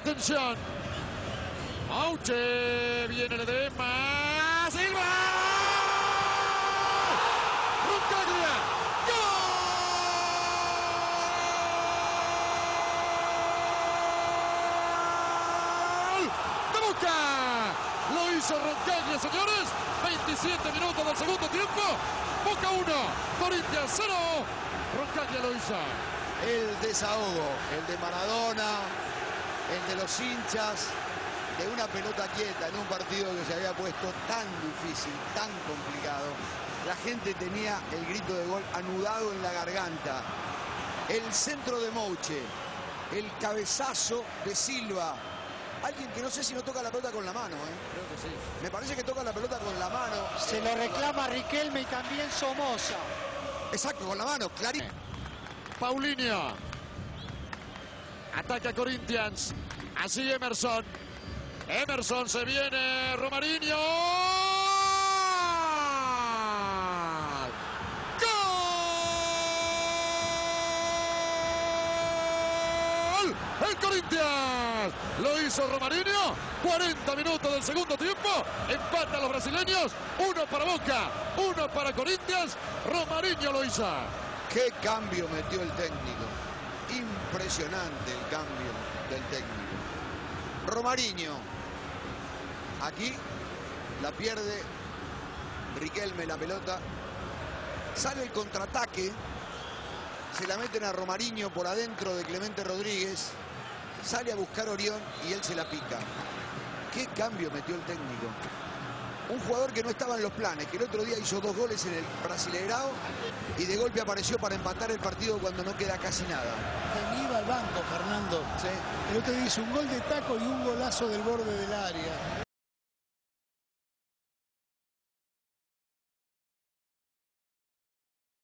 Atención. Auche. Viene el edema. Silva. Roncaglia. ¡Gol! ¡De Boca! Lo hizo Roncaglia, señores. 27 minutos del segundo tiempo. Boca 1, Corinthians 0. Roncaglia lo hizo. El desahogo, el de Maradona, el de los hinchas, de una pelota quieta en un partido que se había puesto tan difícil, tan complicado. La gente tenía el grito de gol anudado en la garganta. El centro de Mouche, el cabezazo de Silva. Alguien que no sé si no toca la pelota con la mano, ¿eh? Creo que sí. Me parece que toca la pelota con la mano. Se lo reclama Riquelme y también Somoza. Exacto, con la mano, clarito. Paulinho. Ataca Corinthians. Así Emerson. Emerson se viene. Romarinho. ¡Gol! El Corinthians. Lo hizo Romarinho. 40 minutos del segundo tiempo. Empata a los brasileños. 1 para Boca. 1 para Corinthians. Romarinho lo hizo. Qué cambio metió el técnico. Impresionante el cambio del técnico. Romarinho. Aquí la pierde Riquelme la pelota. Sale el contraataque. Se la meten a Romarinho por adentro de Clemente Rodríguez. Sale a buscar Orión y él se la pica. Qué cambio metió el técnico. Un jugador que no estaba en los planes, que el otro día hizo 2 goles en el Brasileirao y de golpe apareció para empatar el partido cuando no queda casi nada. Iba al banco, Fernando. Sí. El otro día hizo un gol de taco y un golazo del borde del área.